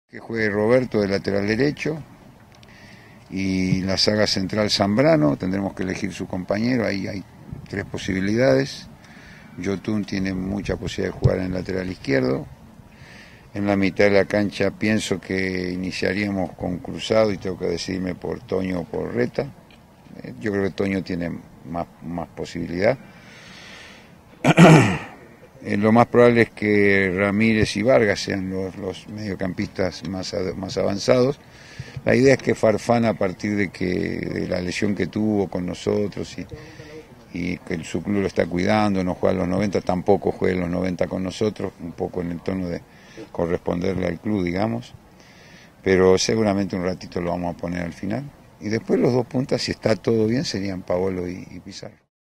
Que juegue Roberto de lateral derecho y la saga central Zambrano, tendremos que elegir su compañero, ahí hay tres posibilidades. Yotun tiene mucha posibilidad de jugar en el lateral izquierdo. En la mitad de la cancha pienso que iniciaríamos con Cruzado y tengo que decidirme por Toño o por Reta. Yo creo que Toño tiene más posibilidad. Lo más probable es que Ramírez y Vargas sean los mediocampistas más avanzados. La idea es que Farfán, a partir de la lesión que tuvo con nosotros y que su club lo está cuidando, no juega a los 90, tampoco juegue los 90 con nosotros, un poco en el tono de corresponderle al club, digamos. Pero seguramente un ratito lo vamos a poner al final. Y después los dos puntas, si está todo bien, serían Paolo y Pizarro.